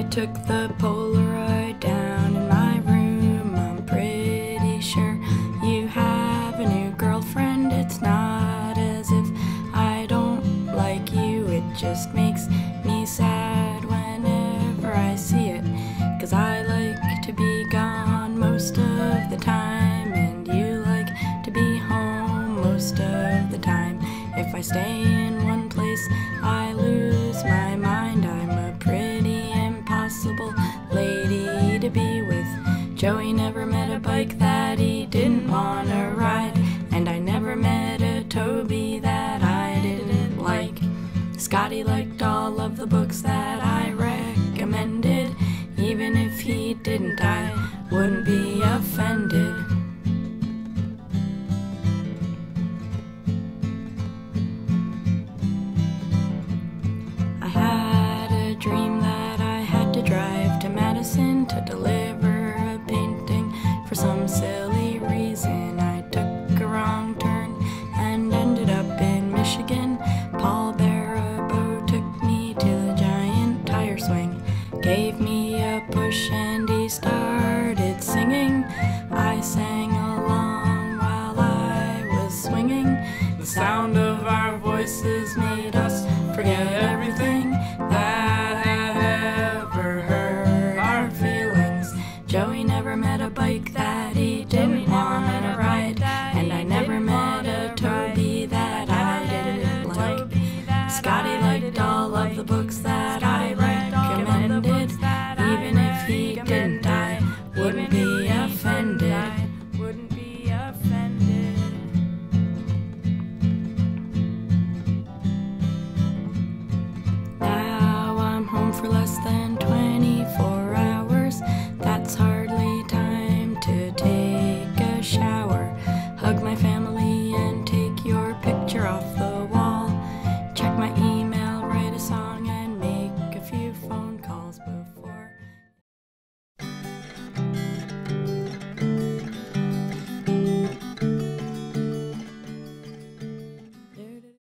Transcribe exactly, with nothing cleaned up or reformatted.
took the Polaroid down in my room. I'm pretty sure you have a new girlfriend. It's not as if I don't like you, it just makes me sad whenever I see it, 'cause I like to be gone most of the time, and you like to be home most of the time. If I stay in one place, I lose my mind. I'm a pretty impossible lady to be with. Joey never met a bike that he didn't want to ride, and I never met a Toby that I didn't like. Scotty liked all of the books that I recommended. Even if he didn't, I wouldn't be offended. I had a dream that I had to drive to Madison to deliver a painting. For some silly reason, I took a wrong turn and ended up in Michigan. Paul Barabo took me to the giant tire swing, gave me a push, and he started singing. I sang along while I was swinging. The sound of our voices